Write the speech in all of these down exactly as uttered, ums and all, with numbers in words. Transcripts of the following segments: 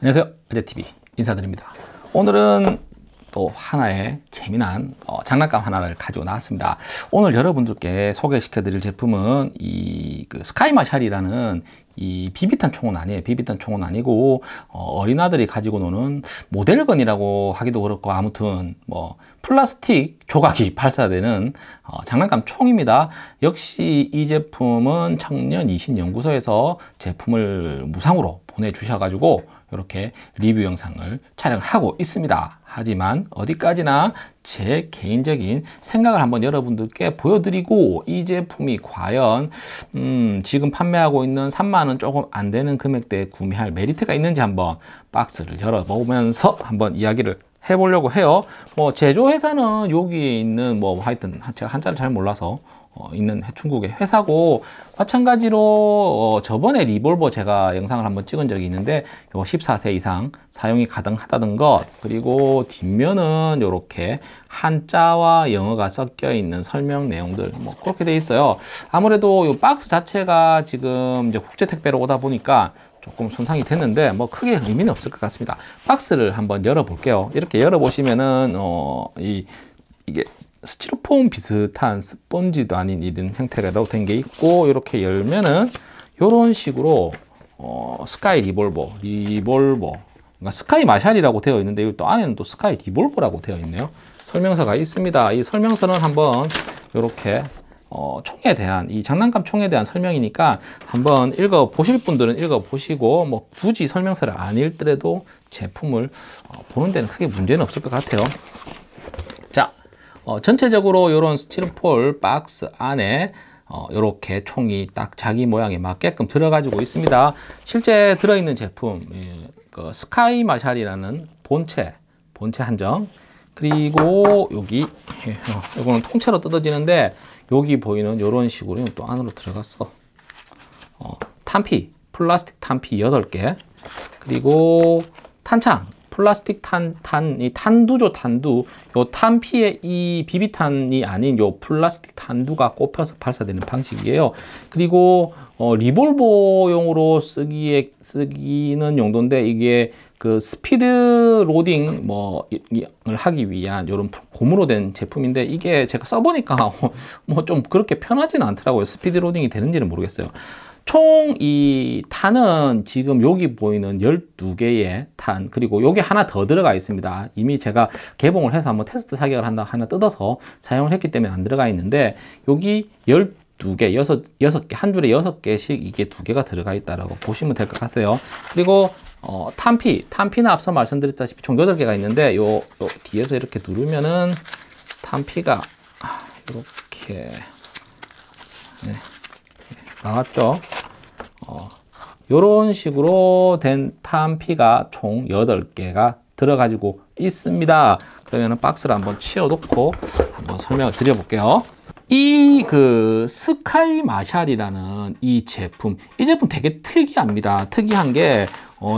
안녕하세요, 아재티비 인사드립니다. 오늘은 또 하나의 재미난 어, 장난감 하나를 가지고 나왔습니다. 오늘 여러분들께 소개시켜 드릴 제품은 이 그 스카이 마샬이라는 이 비비탄 총은 아니에요. 비비탄 총은 아니고 어, 어린아들이 가지고 노는 모델건이라고 하기도 그렇고, 아무튼 뭐 플라스틱 조각이 발사되는 어, 장난감 총입니다. 역시 이 제품은 청년 이신 연구소에서 제품을 무상으로 보내주셔 가지고 이렇게 리뷰 영상을 촬영을 하고 있습니다. 하지만 어디까지나 제 개인적인 생각을 한번 여러분들께 보여드리고, 이 제품이 과연 음 지금 판매하고 있는 삼만 원 조금 안 되는 금액대에 구매할 메리트가 있는지 한번 박스를 열어보면서 한번 이야기를 해보려고 해요. 뭐 제조회사는 여기에 있는 뭐 하여튼 제가 한자를 잘 몰라서 어, 있는 중국의 회사고, 마찬가지로 어, 저번에 리볼버 제가 영상을 한번 찍은 적이 있는데 요 십사 세 이상 사용이 가능하다는 것, 그리고 뒷면은 이렇게 한자와 영어가 섞여 있는 설명 내용들 뭐 그렇게 돼 있어요. 아무래도 이 박스 자체가 지금 이제 국제 택배로 오다 보니까 조금 손상이 됐는데 뭐 크게 의미는 없을 것 같습니다. 박스를 한번 열어 볼게요. 이렇게 열어 보시면은 어, 이 이게 스티로폼 비슷한 스펀지도 아닌 이런 형태로 된 게 있고, 이렇게 열면은 이런 식으로 어, 스카이 리볼버, 리볼버, 그러니까 스카이 마샬이라고 되어 있는데 또 안에는 또 스카이 리볼버라고 되어 있네요. 설명서가 있습니다. 이 설명서는 한번 이렇게 어, 총에 대한, 이 장난감 총에 대한 설명이니까 한번 읽어 보실 분들은 읽어 보시고, 뭐 굳이 설명서를 안 읽더라도 제품을 어, 보는 데는 크게 문제는 없을 것 같아요. 자, 어, 전체적으로 이런 스티로폴 박스 안에 어, 이렇게 총이 딱 자기 모양에 맞게끔 들어가지고 있습니다. 실제 들어있는 제품, 예, 그 스카이 마샬이라는 본체, 본체 한정, 그리고 여기 예, 어, 이거는 통째로 뜯어지는데 여기 보이는 이런 식으로 또 안으로 들어갔어. 어, 탄피, 플라스틱 탄피 여덟 개, 그리고 탄창, 플라스틱 탄, 탄, 이 탄두죠, 탄두. 요 탄피에 이 비비탄이 아닌 요 플라스틱 탄두가 꼽혀서 발사되는 방식이에요. 그리고, 어, 리볼버용으로 쓰기에, 쓰기는 용도인데, 이게 그 스피드 로딩 뭐, 을 하기 위한 요런 고무로 된 제품인데, 이게 제가 써보니까 뭐 좀 그렇게 편하지는 않더라고요. 스피드 로딩이 되는지는 모르겠어요. 총 이 탄은 지금 여기 보이는 열두 개의 탄, 그리고 여기 하나 더 들어가 있습니다. 이미 제가 개봉을 해서 한번 테스트 사격을 한다 하나 뜯어서 사용을 했기 때문에 안 들어가 있는데, 여기 열두 개, 여섯, 여섯 개, 한 줄에 여섯 개씩 이게 두 개가 들어가 있다라고 보시면 될 것 같아요. 그리고 어, 탄피, 탄피는 앞서 말씀드렸다시피 총 여덟 개가 있는데, 요, 요 뒤에서 이렇게 누르면은 탄피가 이렇게 네. 나왔죠. 어, 요런 식으로 된 탄피가 총 여덟 개가 들어가지고 있습니다. 그러면 박스를 한번 치워놓고 한번 설명을 드려볼게요. 이 그 스카이 마샬이라는 이 제품, 이 제품 되게 특이합니다. 특이한 게 어,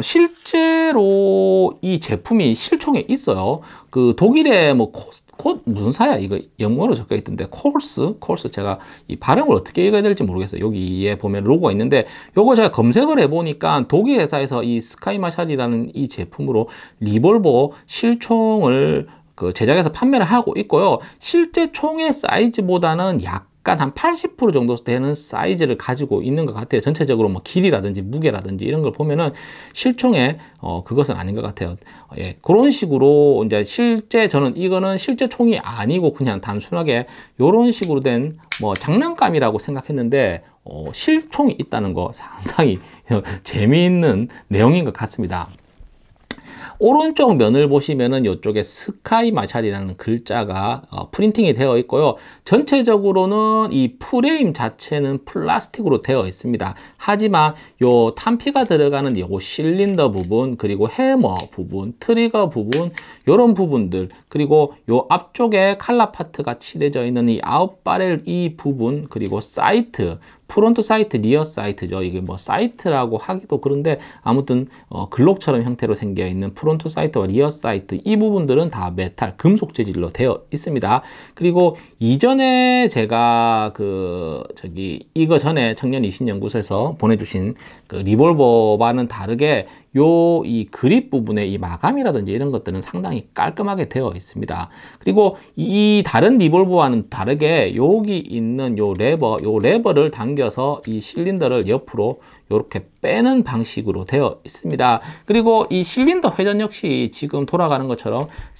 실제로 이 제품이 실총에 있어요. 그 독일의 뭐 코, 코 무슨 사야 이거 영어로 적혀 있던데, 콜스 콜스 제가 이 발음을 어떻게 읽어야 될지 모르겠어요. 여기에 보면 로고가 있는데, 요거 제가 검색을 해보니까 독일 회사에서 이 스카이 마샬이라는 이 제품으로 리볼버 실총을 그 제작해서 판매를 하고 있고요. 실제 총의 사이즈보다는 약간 한 팔십 퍼센트 정도 되는 사이즈를 가지고 있는 것 같아요. 전체적으로 뭐 길이라든지 무게라든지 이런 걸 보면은 실총의 어 그것은 아닌 것 같아요. 예, 그런 식으로 이제 실제 저는 이거는 실제 총이 아니고 그냥 단순하게 이런 식으로 된 뭐 장난감이라고 생각했는데, 어, 실총이 있다는 거 상당히 재미있는 내용인 것 같습니다. 오른쪽 면을 보시면은 이쪽에 스카이 마샬이라는 글자가 어, 프린팅이 되어 있고요. 전체적으로는 이 프레임 자체는 플라스틱으로 되어 있습니다. 하지만 요 탄피가 들어가는 요 실린더 부분, 그리고 해머 부분, 트리거 부분, 요런 부분들, 그리고 요 앞쪽에 칼라 파트가 칠해져 있는 이 아웃바렐 이 부분, 그리고 사이트, 프론트 사이트, 리어 사이트죠. 이게 뭐 사이트라고 하기도 그런데, 아무튼 어, 글록처럼 형태로 생겨 있는 프론트 사이트와 리어 사이트, 이 부분들은 다 메탈, 금속 재질로 되어 있습니다. 그리고 이전에 제가 그 저기 이거 전에 청년 이신 연구소에서 보내주신 그 리볼버와는 다르게 요 이 그립 부분에 이 마감이라든지 이런 것들은 상당히 깔끔하게 되어 있습니다. 그리고 이 다른 리볼버와는 다르게 여기 있는 요 레버, 요 레버를 당겨서 이 실린더를 옆으로 이렇게 빼는 방식으로 되어 있습니다. 그리고 이 실린더 회전 역시 지금 돌아가는 것처럼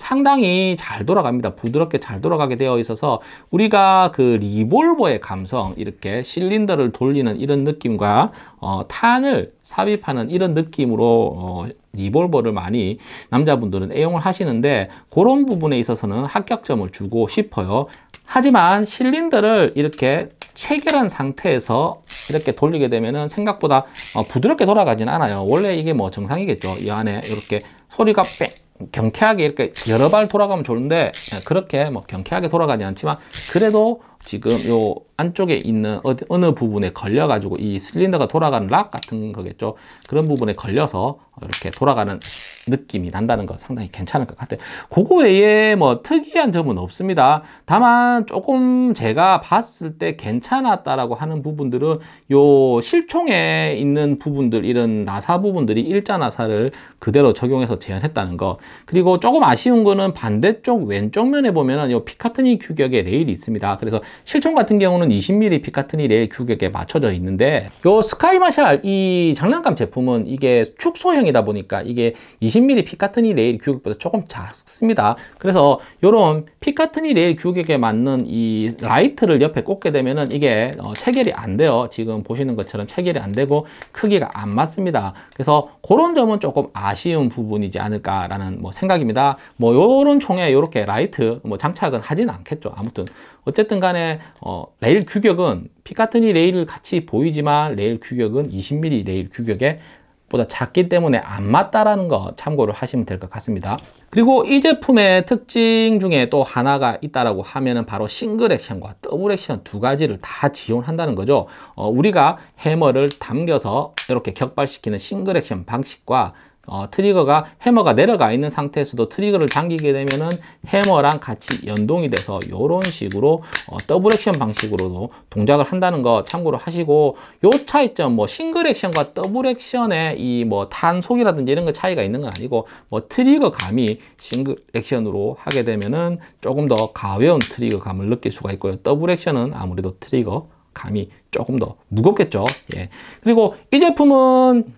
상당히 잘 돌아갑니다. 부드럽게 잘 돌아가게 되어 있어서 우리가 그 리볼버의 감성, 이렇게 실린더를 돌리는 이런 느낌과 어, 탄을 삽입하는 이런 느낌으로 어, 리볼버를 많이 남자분들은 애용을 하시는데, 그런 부분에 있어서는 합격점을 주고 싶어요. 하지만 실린더를 이렇게 체결한 상태에서 이렇게 돌리게 되면은 생각보다 어, 부드럽게 돌아가진 않아요. 원래 이게 뭐 정상이겠죠. 이 안에 이렇게 소리가 뺑 경쾌하게 이렇게 여러 발 돌아가면 좋은데, 그렇게 뭐 경쾌하게 돌아가지 않지만 그래도 지금 요 안쪽에 있는 어디, 어느 부분에 걸려 가지고 이 실린더가 돌아가는 락 같은 거겠죠. 그런 부분에 걸려서 이렇게 돌아가는 느낌이 난다는 거 상당히 괜찮을 것 같아요. 그거 외에 뭐 특이한 점은 없습니다. 다만 조금 제가 봤을 때 괜찮았다라고 하는 부분들은 요 실총에 있는 부분들, 이런 나사 부분들이 일자 나사를 그대로 적용해서 재현했다는 거. 그리고 조금 아쉬운 거는 반대쪽 왼쪽 면에 보면은 요 피카트니 규격의 레일이 있습니다. 그래서 실총 같은 경우는 이십 밀리미터 피카트니 레일 규격에 맞춰져 있는데, 요 스카이 마샬 이 장난감 제품은 이게 축소형이다 보니까 이게 이십 밀리미터 피카트니 레일 규격보다 조금 작습니다. 그래서 요런 피카트니 레일 규격에 맞는 이 라이트를 옆에 꽂게 되면은 이게 어, 체결이 안 돼요. 지금 보시는 것처럼 체결이 안 되고 크기가 안 맞습니다. 그래서 그런 점은 조금 아쉬운 부분이지 않을까라는 뭐 생각입니다. 뭐 요런 총에 요렇게 라이트 뭐 장착은 하진 않겠죠. 아무튼 어쨌든 간에 어, 레일 규격은 피카트니 레일을 같이 보이지만 레일 규격은 이십 밀리미터 레일 규격에 보다 작기 때문에 안 맞다라는 거 참고를 하시면 될 것 같습니다. 그리고 이 제품의 특징 중에 또 하나가 있다라고 하면은 바로 싱글 액션과 더블 액션 두 가지를 다 지원한다는 거죠. 어, 우리가 해머를 당겨서 이렇게 격발시키는 싱글 액션 방식과 어, 트리거가 해머가 내려가 있는 상태에서도 트리거를 당기게 되면은 해머랑 같이 연동이 돼서 이런 식으로 어, 더블 액션 방식으로도 동작을 한다는 거 참고로 하시고, 요 차이점 뭐 싱글 액션과 더블 액션의 이 뭐 탄속이라든지 이런 거 차이가 있는 건 아니고, 뭐 트리거 감이 싱글 액션으로 하게 되면은 조금 더 가벼운 트리거 감을 느낄 수가 있고요. 더블 액션은 아무래도 트리거 감이 조금 더 무겁겠죠. 예. 그리고 이 제품은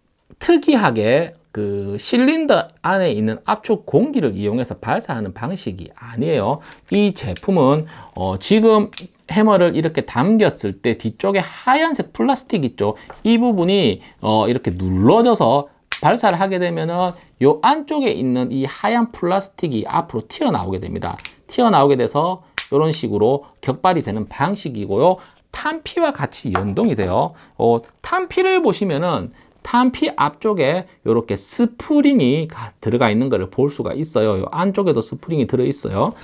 특이하게 그 실린더 안에 있는 압축 공기를 이용해서 발사하는 방식이 아니에요. 이 제품은 어 지금 해머를 이렇게 당겼을 때 뒤쪽에 하얀색 플라스틱 있죠. 이 부분이 어 이렇게 눌러져서 발사를 하게 되면은 요 안쪽에 있는 이 하얀 플라스틱이 앞으로 튀어나오게 됩니다. 튀어나오게 돼서 이런 식으로 격발이 되는 방식이고요. 탄피와 같이 연동이 돼요. 어, 탄피를 보시면은 탄피 앞쪽에 이렇게 스프링이 들어가 있는 것을 볼 수가 있어요. 이 안쪽에도 스프링이 들어 있어요.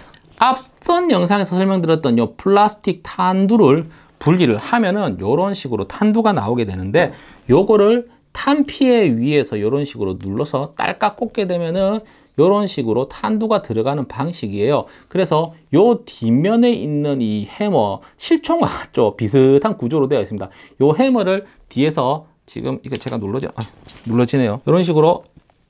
앞선 영상에서 설명드렸던 이 플라스틱 탄두를 분리를 하면은 이런 식으로 탄두가 나오게 되는데, 요거를 탄피에 위에서 이런 식으로 눌러서 딸깍 꽂게 되면은 이런 식으로 탄두가 들어가는 방식이에요. 그래서 요 뒷면에 있는 이 해머, 실총과 같죠? 비슷한 구조로 되어 있습니다. 요 해머를 뒤에서 지금 이거 제가 눌러져, 아, 눌러지네요. 이런 식으로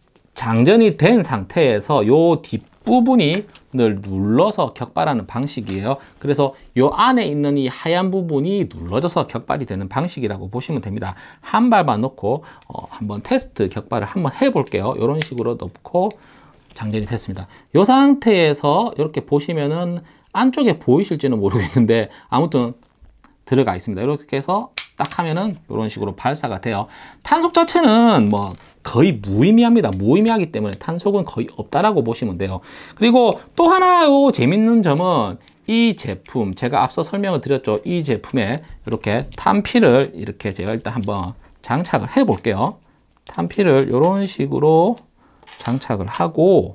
장전이 된 상태에서 요 뒷부분이 늘 눌러서 격발하는 방식이에요. 그래서 요 안에 있는 이 하얀 부분이 눌러져서 격발이 되는 방식이라고 보시면 됩니다. 한 발만 넣고 어, 한번 테스트 격발을 한번 해볼게요. 이런 식으로 넣고 장전이 됐습니다. 이 상태에서 이렇게 보시면은 안쪽에 보이실지는 모르겠는데 아무튼 들어가 있습니다. 이렇게 해서 딱 하면은 이런 식으로 발사가 돼요. 탄속 자체는 뭐 거의 무의미합니다. 무의미하기 때문에 탄속은 거의 없다라고 보시면 돼요. 그리고 또 하나 요 재밌는 점은 이 제품, 제가 앞서 설명을 드렸죠. 이 제품에 이렇게 탄피를 이렇게 제가 일단 한번 장착을 해 볼게요. 탄피를 이런 식으로 장착을 하고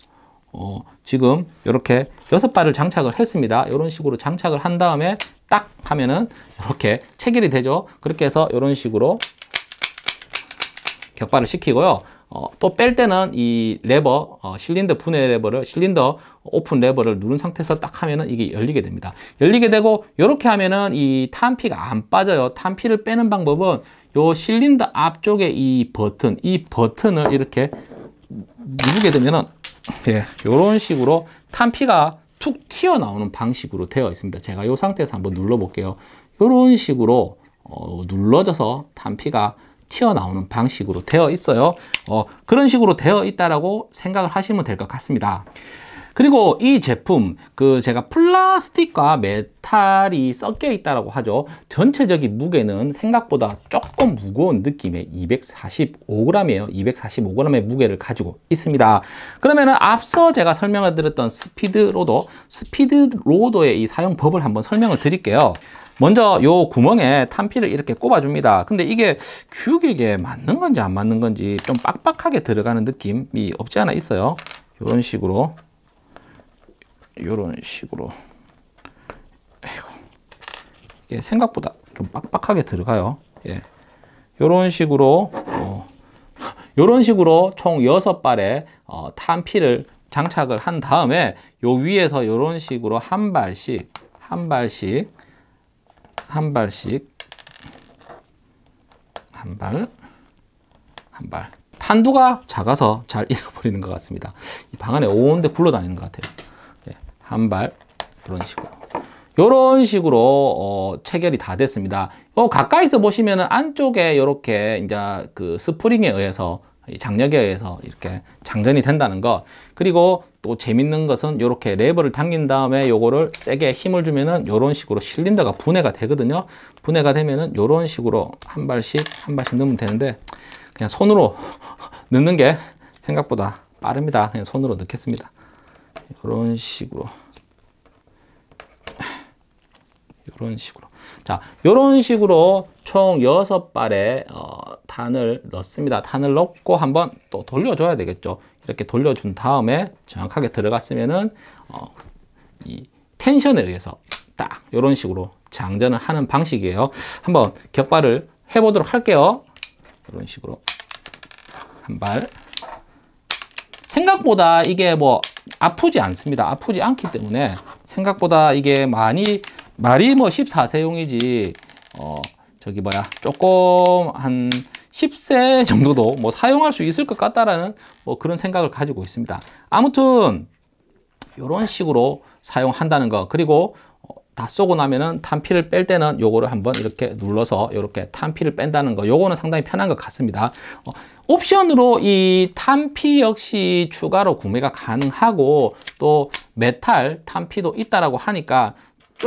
어, 지금 이렇게 여섯 발을 장착을 했습니다. 이런 식으로 장착을 한 다음에 딱 하면은 이렇게 체결이 되죠. 그렇게 해서 이런 식으로 격발을 시키고요. 어, 또 뺄 때는 이 레버, 어, 실린더 분해 레버를, 실린더 오픈 레버를 누른 상태에서 딱 하면은 이게 열리게 됩니다. 열리게 되고, 이렇게 하면은 이 탄피가 안 빠져요. 탄피를 빼는 방법은 요 실린더 앞쪽에 이 버튼, 이 버튼을 이렇게 누르게 되면은, 예, 요런 식으로 탄피가 툭 튀어나오는 방식으로 되어 있습니다. 제가 요 상태에서 한번 눌러 볼게요. 요런 식으로 어, 눌러져서 탄피가 튀어나오는 방식으로 되어 있어요. 어, 그런 식으로 되어 있다라고 생각을 하시면 될 것 같습니다. 그리고 이 제품, 그 제가 플라스틱과 메탈이 섞여 있다라고 하죠. 전체적인 무게는 생각보다 조금 무거운 느낌의 이백사십오 그램이에요. 이백사십오 그램의 무게를 가지고 있습니다. 그러면은 앞서 제가 설명을 드렸던 스피드 로더, 스피드 로더의 이 사용법을 한번 설명을 드릴게요. 먼저 요 구멍에 탄피를 이렇게 꼽아 줍니다. 근데 이게 규격에 맞는 건지 안 맞는 건지 좀 빡빡하게 들어가는 느낌이 없지 않아 있어요. 이런 식으로, 이런 식으로. 에이구. 이게 생각보다 좀 빡빡하게 들어가요. 예. 이런 식으로, 어, 이런 식으로 총 여섯 발의 어, 탄피를 장착을 한 다음에 요 위에서 이런 식으로 한 발씩, 한 발씩, 한 발씩, 한 발, 한 발. 탄두가 작아서 잘 잃어버리는 것 같습니다. 이 방 안에 온데 굴러다니는 것 같아요. 네, 한 발, 이런 식으로. 이런 식으로 어, 체결이 다 됐습니다. 어, 가까이서 보시면은 안쪽에 이렇게 이제 그 스프링에 의해서, 장력에 의해서 이렇게 장전이 된다는 것. 그리고 또 재밌는 것은 이렇게 레버를 당긴 다음에 요거를 세게 힘을 주면은 이런 식으로 실린더가 분해가 되거든요. 분해가 되면은 이런 식으로 한 발씩 한 발씩 넣으면 되는데, 그냥 손으로 넣는 게 생각보다 빠릅니다. 그냥 손으로 넣겠습니다. 이런 식으로, 이런 식으로. 자, 이런 식으로 총 여섯 발의 어, 탄을 넣습니다. 탄을 넣고 한번 또 돌려줘야 되겠죠. 이렇게 돌려준 다음에 정확하게 들어갔으면은 어, 이 텐션에 의해서 딱 이런 식으로 장전을 하는 방식이에요. 한번 격발을 해보도록 할게요. 이런 식으로 한 발. 생각보다 이게 뭐 아프지 않습니다. 아프지 않기 때문에 생각보다 이게 많이 말이 뭐 십사 세용이지 어 저기 뭐야 조금 한 십 세 정도도 뭐 사용할 수 있을 것 같다라는 뭐 그런 생각을 가지고 있습니다. 아무튼 이런 식으로 사용한다는 거, 그리고 다 쏘고 나면은 탄피를 뺄 때는 요거를 한번 이렇게 눌러서 이렇게 탄피를 뺀다는 거, 요거는 상당히 편한 것 같습니다. 어, 옵션으로 이 탄피 역시 추가로 구매가 가능하고 또 메탈 탄피도 있다라고 하니까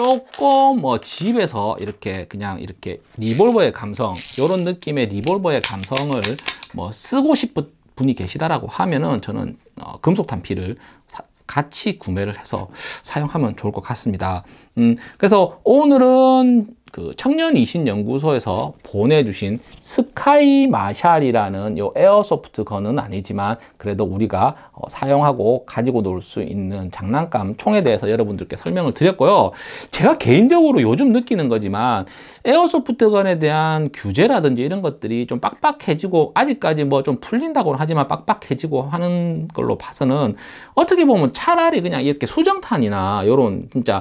조금 뭐 집에서 이렇게 그냥 이렇게 리볼버의 감성, 이런 느낌의 리볼버의 감성을 뭐 쓰고 싶은 분이 계시다라고 하면은 저는 어, 금속 탄피를 사, 같이 구매를 해서 사용하면 좋을 것 같습니다. 음, 그래서 오늘은 그 청년이신연구소에서 보내주신 스카이 마샬이라는 요 에어소프트 건은 아니지만 그래도 우리가 어, 사용하고 가지고 놀 수 있는 장난감 총에 대해서 여러분들께 설명을 드렸고요. 제가 개인적으로 요즘 느끼는 거지만 에어소프트 건에 대한 규제라든지 이런 것들이 좀 빡빡해지고, 아직까지 뭐 좀 풀린다고는 하지만 빡빡해지고 하는 걸로 봐서는 어떻게 보면 차라리 그냥 이렇게 수정탄이나 요런 진짜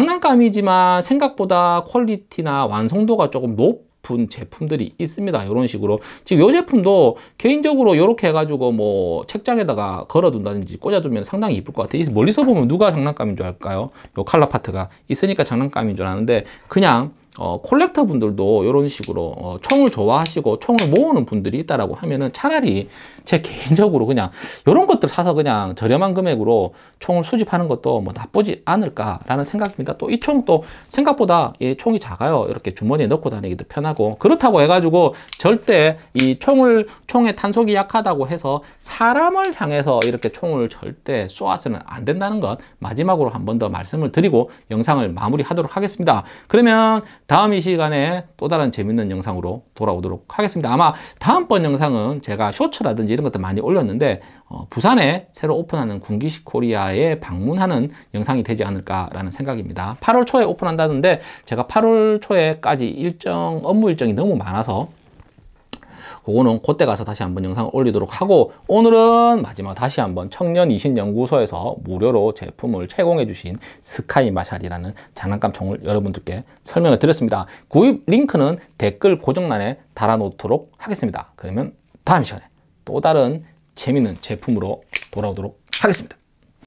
장난감이지만 생각보다 퀄리티나 완성도가 조금 높은 제품들이 있습니다. 이런 식으로 지금 이 제품도 개인적으로 이렇게 해가지고 뭐 책장에다가 걸어둔다든지 꽂아두면 상당히 이쁠 것 같아요. 멀리서 보면 누가 장난감인 줄 알까요? 요 칼라 파트가 있으니까 장난감인 줄 아는데, 그냥 어, 콜렉터 분들도 이런 식으로 어, 총을 좋아하시고 총을 모으는 분들이 있다라고 하면은 차라리 제 개인적으로 그냥 이런 것들 사서 그냥 저렴한 금액으로 총을 수집하는 것도 뭐 나쁘지 않을까라는 생각입니다. 또 이 총 또 생각보다 이 총이 작아요. 이렇게 주머니에 넣고 다니기도 편하고, 그렇다고 해가지고 절대 이 총을 총의 탄속이 약하다고 해서 사람을 향해서 이렇게 총을 절대 쏘아서는 안 된다는 것 마지막으로 한 번 더 말씀을 드리고 영상을 마무리하도록 하겠습니다. 그러면 다음 이 시간에 또 다른 재밌는 영상으로 돌아오도록 하겠습니다. 아마 다음번 영상은 제가 쇼츠라든지 이런 것들 많이 올렸는데 어, 부산에 새로 오픈하는 군기식 코리아에 방문하는 영상이 되지 않을까라는 생각입니다. 팔월 초에 오픈한다는데 제가 팔월 초에까지 일정 업무 일정이 너무 많아서 그거는 그때 가서 다시 한번 영상을 올리도록 하고, 오늘은 마지막 다시 한번 청년이신연구소에서 무료로 제품을 제공해 주신 스카이마샬이라는 장난감 총을 여러분들께 설명을 드렸습니다. 구입 링크는 댓글 고정란에 달아놓도록 하겠습니다. 그러면 다음 시간에 또 다른 재미있는 제품으로 돌아오도록 하겠습니다.